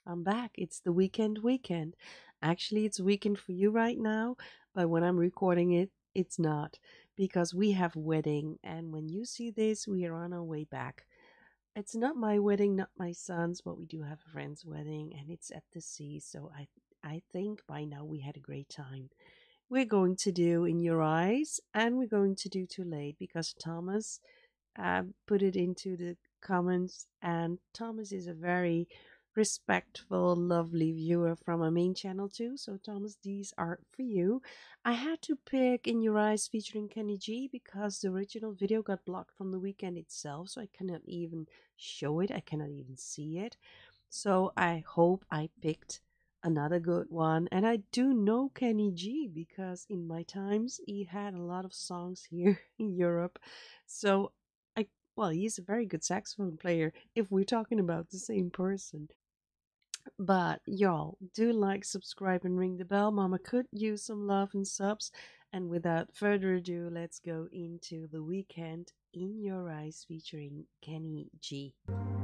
I'm back. It's the weekend. Actually, it's weekend for you right now, but when I'm recording it, it's not because we have a wedding. And when you see this, we are on our way back. It's not my wedding, not my son's, but we do have a friend's wedding, and it's at the sea. So I think by now we had a great time. We're going to do In Your Eyes, and we're going to do Too Late because Thomas put it into the comments, and Thomas is a very respectful, lovely viewer from our main channel too. So Thomas, these are for you. I had to pick In Your Eyes featuring Kenny G because the original video got blocked from the weekend itself, so I cannot even show it. I cannot even see it. So I hope I picked another good one. And I do know Kenny G because in my times he had a lot of songs here in Europe. So I well, he's a very good saxophone player if we're talking about the same person. But y'all do like, subscribe, and ring the bell. Mama could use some love and subs. And without further ado, let's go into the weekend In Your Eyes featuring Kenny G.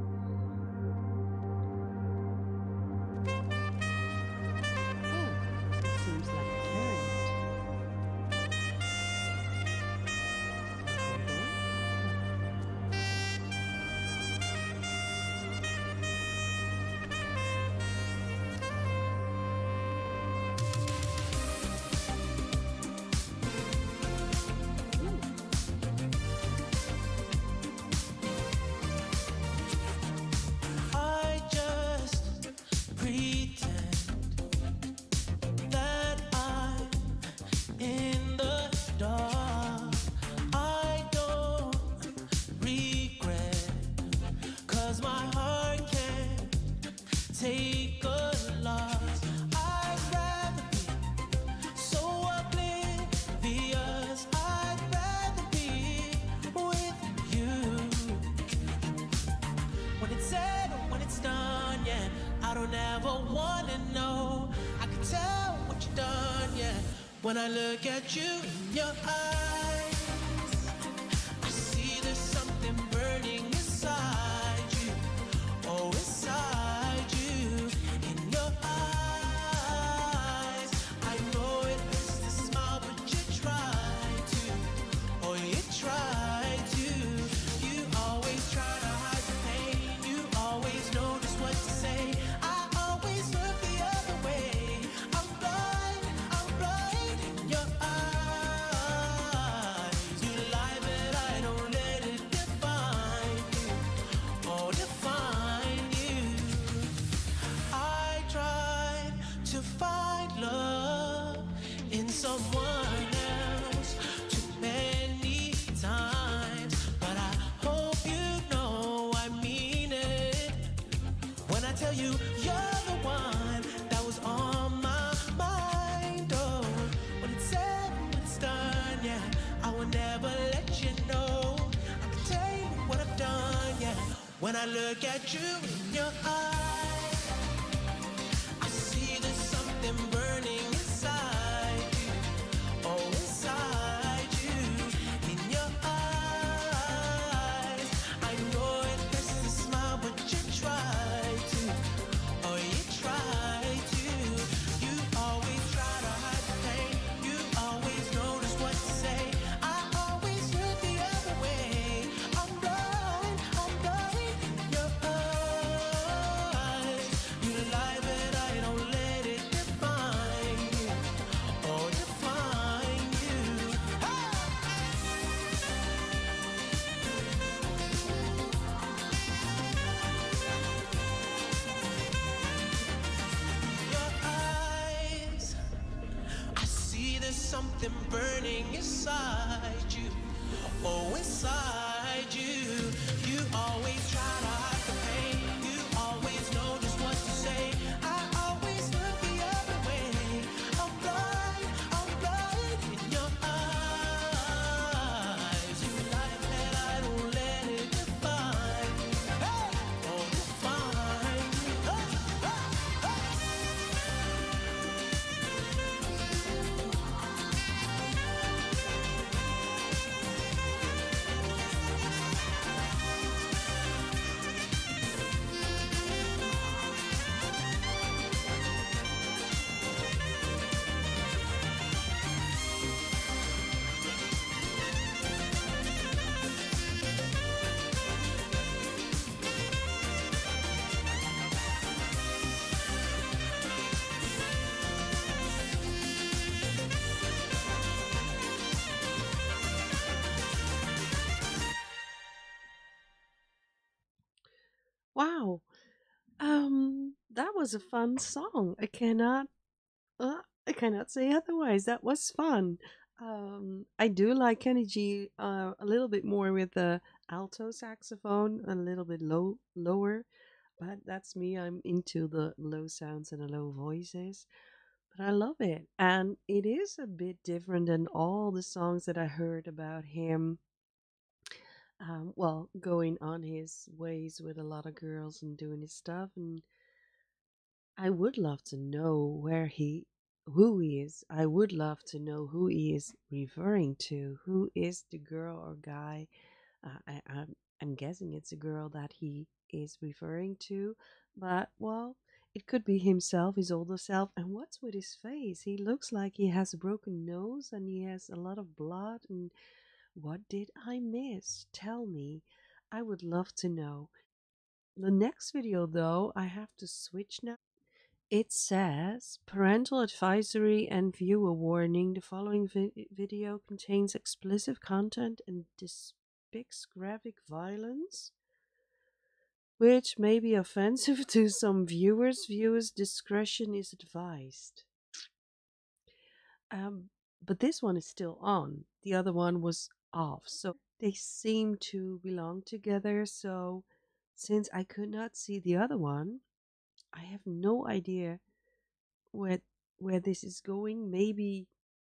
Oh, it seems like a clarinet. I just pretend that I'm in the dark. I don't regret, 'cause my heart can't take a loss. I'd rather be so oblivious. I'd rather be with you. When it's said or when it's done, yeah, I don't ever wanna know. I can tell what you've done, yeah. When I look at you in your eyes, I see there's something burning inside you. Oh, inside you. In your eyes, I know it hurts to smile, but you try to. Oh, you try to. You always try to hide the pain. You always know just what to say. I always look the other way. I'm blind in your eyes. You lie, but I don't let it define you. Oh, define you. I tried to find love in someone else too many times, but I hope you know I mean it when I tell you you're the one that was on my mind. Oh, when it's said, when it's done, yeah, I will never let you know. I can tell you what I've done, yeah. When I look at you in your eyes, I see there's something burning inside you. Oh, inside you. In your eyes, I know it hurts to smile, but you try to. Oh, you try to. You always try to hide the pain. You always know just what to say. I always look the other way. I'm blind in your eyes. You lie, but I don't let it define you. Oh, define you. Hey! Your eyes, I see there's something burning inside you. Oh, inside you. You always try to hide the pain. You always know just what to say. I always look the other way. I'm blind in your eyes. You lie, but I don't let it define you. Hey! Oh, define you. Hey! Hey! Hey! Wow. That was a fun song. I cannot say otherwise. That was fun. I do like Kenny G a little bit more with the alto saxophone, a little bit lower, but that's me. I'm into the low sounds and the low voices, but I love it. And it is a bit different than all the songs that I heard about him. Well, going on his ways with a lot of girls and doing his stuff. And I would love to know who he is. I would love to know who he is referring to. Who is the girl or guy? I'm guessing it's a girl that he is referring to, but well, it could be himself, his older self. And what's with his face? He looks like he has a broken nose and he has a lot of blood. And what did I miss? Tell me. I would love to know. The next video, though, I have to switch now. It says parental advisory and viewer warning. The following video contains explicit content and depicts graphic violence, which may be offensive to some viewers. Viewers' discretion is advised. But this one is still on. The other one was off. So they seem to belong together. So since I could not see the other one, I have no idea where where this is going. Maybe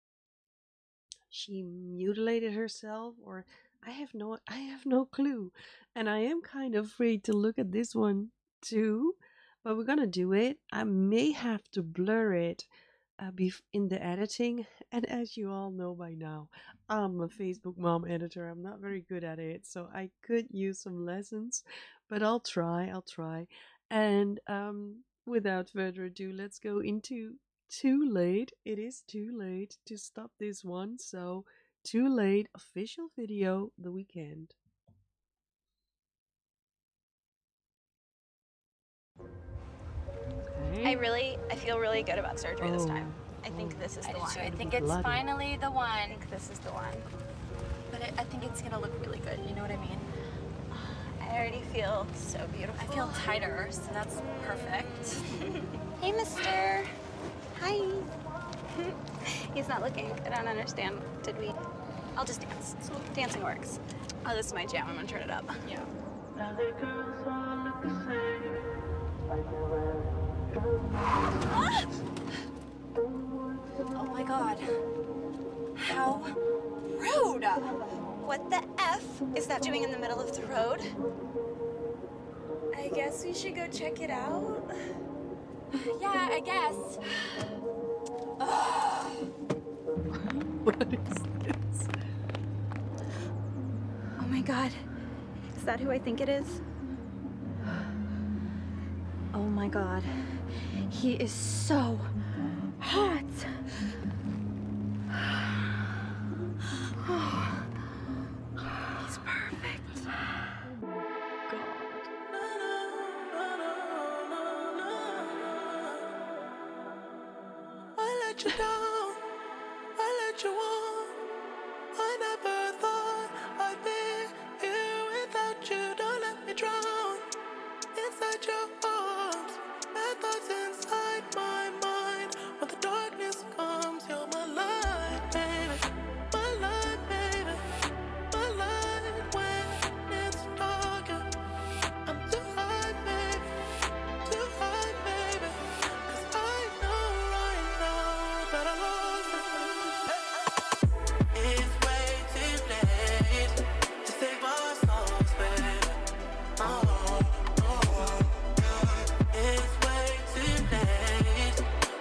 she mutilated herself, or I have no clue. And I am kind of afraid to look at this one too, but we're gonna do it. I may have to blur it in the editing. And as you all know by now, I'm a Facebook mom editor. I'm not very good at it, so I could use some lessons, but I'll try. And without further ado, let's go into Too Late. It is too late to stop this one, so Too Late official video, The Weeknd. I feel really good about surgery this time. I think this is the one. I think it's finally the one. I think this is the one. But I think it's gonna look really good, you know what I mean? I already feel so beautiful. I feel tighter, so that's perfect. Hey, mister. Hi. He's not looking. I don't understand. I'll just dance. Dancing works. Oh, this is my jam. I'm gonna turn it up. Yeah. Oh my god. How rude! What the F is that doing in the middle of the road? I guess we should go check it out. Yeah, I guess. What is this? Oh my god. Is that who I think it is? Oh my god. He is so hot. He's perfect. I let you down, I let you on. I never thought I'd be here without you. Don't let me drown inside your arms. Bad thoughts inside my mind. When the darkness comes, you're my light, baby. My light, baby. My light when it's darker. I'm too high, baby. Too high, baby. 'Cause I know right now that I lost it. It's way too late to save our souls, baby. Oh, oh. It's way too late.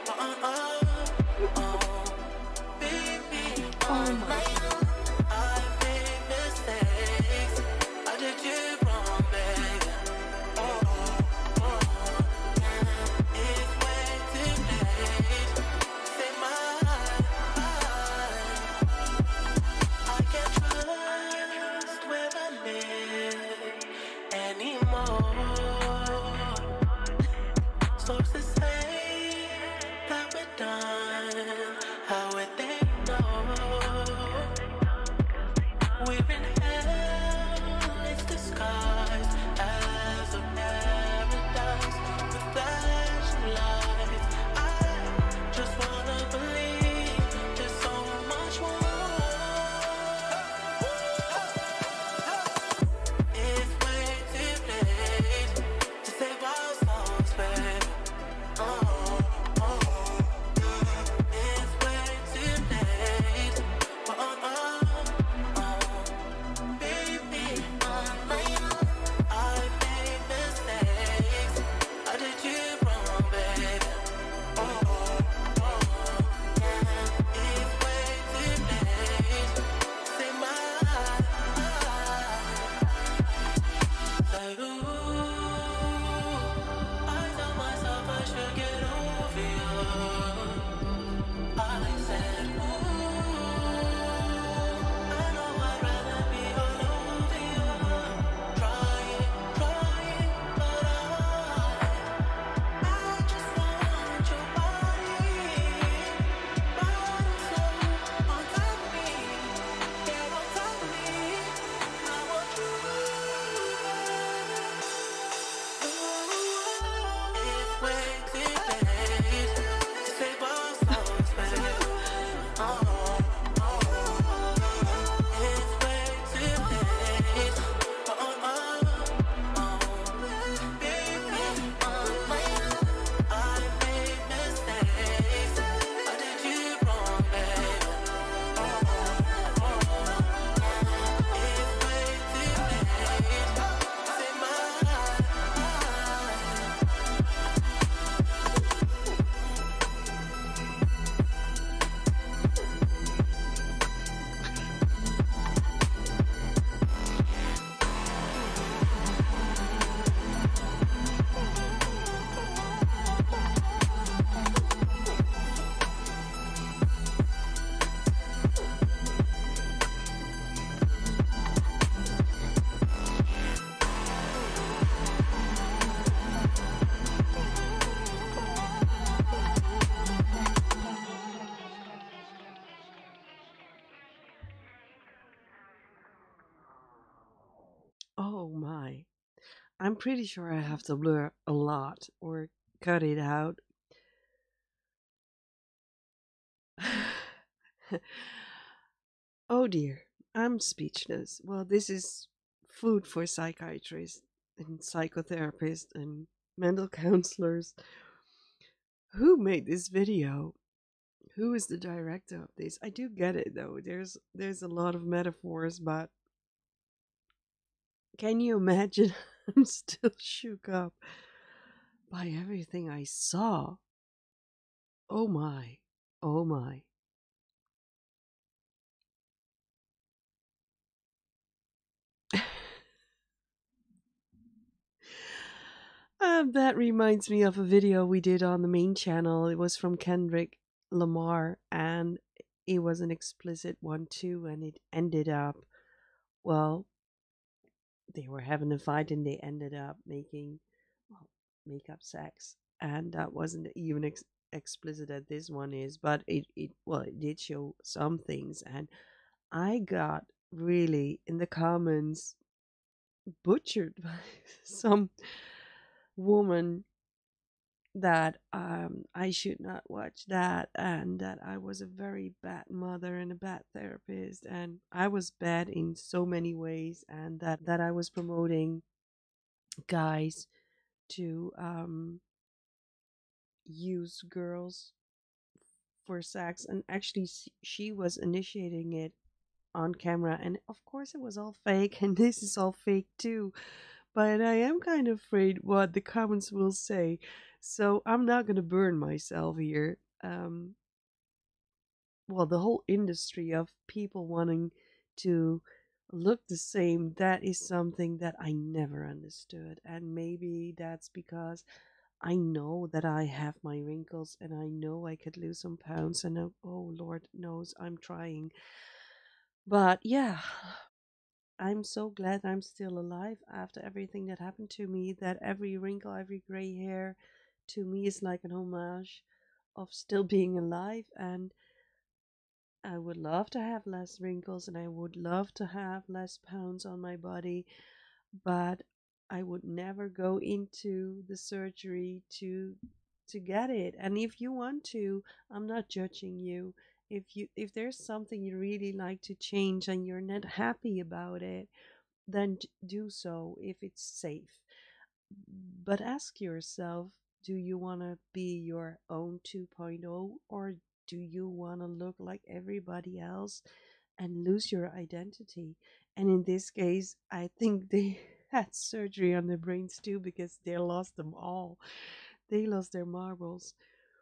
Baby, Oh my god. I made mistakes. I did you wrong, baby. It's way too late to save my life. I can't trust where I live anymore. Sources say that we're done. How would they know? We're in hell, it's disguised as a I'm pretty sure I have to blur a lot or cut it out. Oh dear, I'm speechless. Well, this is food for psychiatrists and psychotherapists and mental counselors. Who made this video? Who is the director of this? I do get it though. There's a lot of metaphors, but can you imagine? I'm still shook up by everything I saw. Oh my. Oh my. That reminds me of a video we did on the main channel. It was from Kendrick Lamar, and it was an explicit one too, and it ended up, well, they were having a fight and they ended up making, well, makeup sex. And that wasn't even explicit as this one is, but well, it did show some things. And I got really in the comments butchered by some woman that I should not watch that, and that I was a very bad mother and a bad therapist, and I was bad in so many ways, and that I was promoting guys to use girls for sex, and actually she was initiating it on camera, and of course it was all fake, and this is all fake too. But I am kind of afraid what the comments will say, so I'm not gonna burn myself here. Well, the whole industry of people wanting to look the same, that is something that I never understood. And maybe that's because I know that I have my wrinkles and I know I could lose some pounds, and oh, Lord knows I'm trying. But yeah, I'm so glad I'm still alive after everything that happened to me, that every wrinkle, every gray hair to me is like an homage of still being alive. And I would love to have less wrinkles and I would love to have less pounds on my body, but I would never go into the surgery to get it. And if you want to, I'm not judging you. If there's something you really like to change and you're not happy about it, then do so if it's safe. But ask yourself, do you want to be your own 2.0, or do you want to look like everybody else and lose your identity? And in this case, I think they had surgery on their brains too, because they lost them all. They lost their marbles.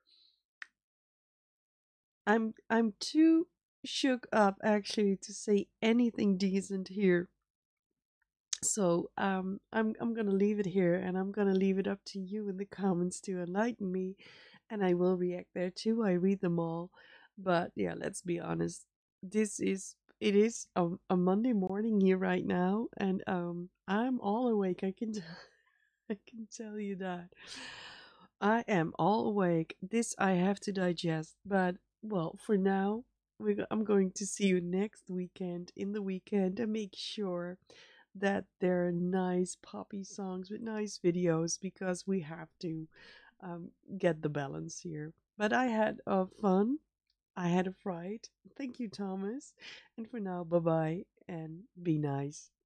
I'm too shook up actually to say anything decent here. So I'm gonna leave it here, and I'm gonna leave it up to you in the comments to enlighten me, and I will react there too. I read them all, but yeah, let's be honest. It is a Monday morning here right now, and I'm all awake. I can I can tell you that I am all awake. This I have to digest, but well, for now, I'm going to see you next weekend in the weekend and make sure that there are nice poppy songs with nice videos, because we have to get the balance here. But I had fun. I had a fright. Thank you, Thomas. And for now, bye bye and be nice.